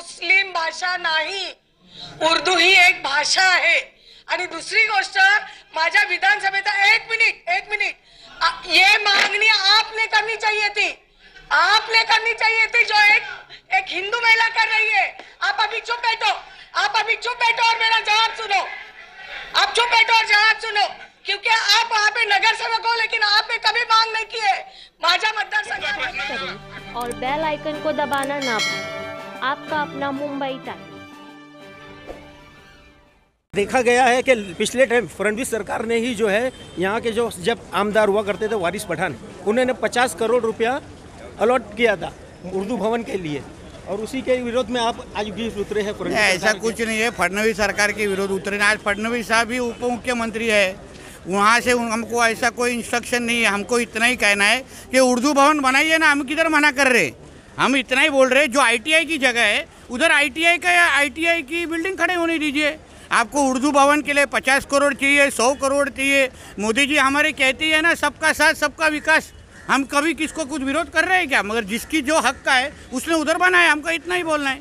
मुस्लिम भाषा नाही, उर्दू ही एक भाषा आहे। आणि दुसरी गोष्ट, माझ्या विधानसभेचा एक मिनिट ये मांगनी आपने करनी चाहिए थी, जो एक हिंदू महिला कर रही है। आप अभी चुप बैठो और मेरा जवाब सुनो। आप चुप बैठो और जवाब सुनो, क्योंकि आप वहाँ पे नगर सेवक हो, लेकिन आपने कभी मांग नहीं की है। माझा मतदारसंघ और बेल आइकन को दबाना ना भूलें। आपका अपना मुंबई टाइम्स। देखा गया है कि पिछले टाइम फडणवीस सरकार ने ही जो है यहाँ के जो जब आमदार हुआ करते थे वारिस पठान, उन्होंने 50 करोड़ रुपया अलॉट किया था उर्दू भवन के लिए, और उसी के विरोध में आप आज भी उतरे हैं। ऐसा कुछ नहीं है, फडणवीस सरकार के विरोध उतरे। आज फडणवीस साहब भी उप मुख्यमंत्री है, वहाँ से हमको ऐसा कोई इंस्ट्रक्शन नहीं है। हमको इतना ही कहना है कि उर्दू भवन बनाइए ना, हम किधर मना कर रहे हैं। हम इतना ही बोल रहे हैं, जो ITI की जगह है उधर ITI की बिल्डिंग खड़े होने दीजिए। आपको उर्दू भवन के लिए 50 करोड़ चाहिए, 100 करोड़ चाहिए। मोदी जी हमारे कहते हैं ना, सबका साथ सबका विकास। हम कभी किसको कुछ विरोध कर रहे हैं क्या? मगर जिसकी जो हक का है उसने उधर बनाया, हमको इतना ही बोलना है।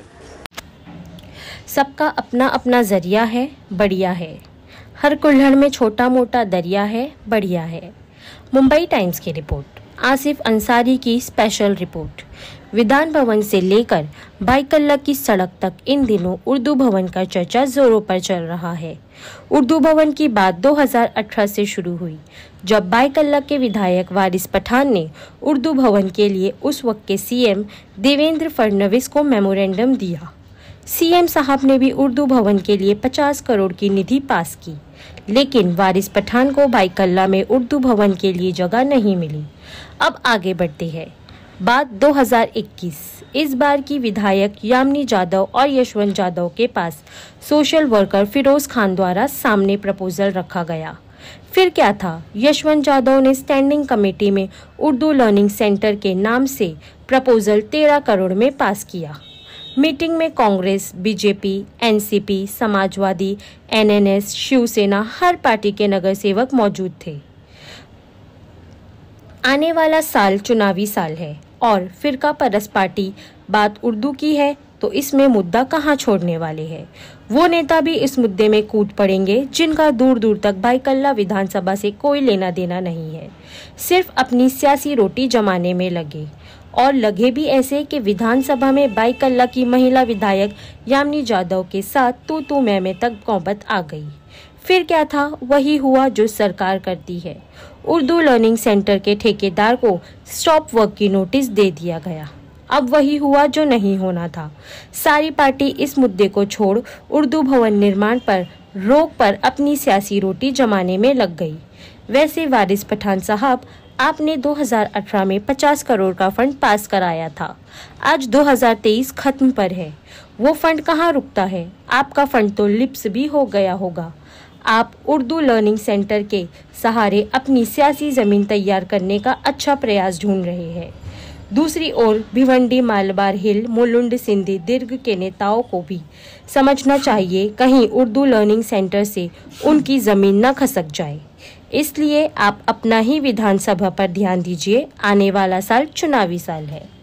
सबका अपना अपना जरिया है, बढ़िया है। हर कुल्हड़ में छोटा मोटा दरिया है, बढ़िया है। मुंबई टाइम्स की रिपोर्ट। आसिफ अंसारी की स्पेशल रिपोर्ट। विधान भवन से लेकर बाईकल्ला की सड़क तक इन दिनों उर्दू भवन का चर्चा जोरों पर चल रहा है। उर्दू भवन की बात 2018 से शुरू हुई, जब बाईकल्ला के विधायक वारिस पठान ने उर्दू भवन के लिए उस वक्त के CM देवेंद्र फडणवीस को मेमोरेंडम दिया। CM साहब ने भी उर्दू भवन के लिए 50 करोड़ की निधि पास की, लेकिन वारिस पठान को बाईकल्ला में उर्दू भवन के लिए जगह नहीं मिली। अब आगे बढ़ते हैं। बात 2021। इस बार की विधायक यामिनी जादव और यशवंत जादव के पास सोशल वर्कर फिरोज खान द्वारा सामने प्रपोजल रखा गया। फिर क्या था, यशवंत जादव ने स्टैंडिंग कमेटी में उर्दू लर्निंग सेंटर के नाम से प्रपोजल 13 करोड़ में पास किया। मीटिंग में Congress, BJP, NCP, Samajwadi, NNS, Shivsena, हर पार्टी के नगर सेवक मौजूद थे। आने वाला साल चुनावी साल है और फिरका परस्त पार्टी बात उर्दू की है तो इसमें मुद्दा कहाँ छोड़ने वाले हैं। वो नेता भी इस मुद्दे में कूद पड़ेंगे जिनका दूर दूर तक बाईकल्ला विधानसभा से कोई लेना देना नहीं है, सिर्फ अपनी सियासी रोटी जमाने में लगे। और लगे भी ऐसे कि विधानसभा में बाईकल्ला की महिला विधायक यामिनी जादव के साथ तू मैं तक नौबत आ गई। फिर क्या था, वही हुआ जो सरकार करती है। उर्दू लर्निंग सेंटर के ठेकेदार को स्टॉप वर्क की नोटिस दे दिया गया। अब वही हुआ जो नहीं होना था। सारी पार्टी इस मुद्दे को छोड़ उर्दू भवन निर्माण पर रोक पर अपनी सियासी रोटी जमाने में लग गई। वैसे वारिस पठान साहब, आपने 2018 में 50 करोड़ का फंड पास कराया था। आज 2023 खत्म पर है, वो फंड कहाँ रुकता है? आपका फंड तो लिप्स भी हो गया होगा। आप उर्दू लर्निंग सेंटर के सहारे अपनी सियासी जमीन तैयार करने का अच्छा प्रयास ढूंढ रहे हैं। दूसरी ओर भिवंडी, मालबार हिल, मुलुंड, सिंधी, दीर्घ के नेताओं को भी समझना चाहिए कहीं उर्दू लर्निंग सेंटर से उनकी जमीन न खसक जाए। इसलिए आप अपना ही विधानसभा पर ध्यान दीजिए, आने वाला साल चुनावी साल है।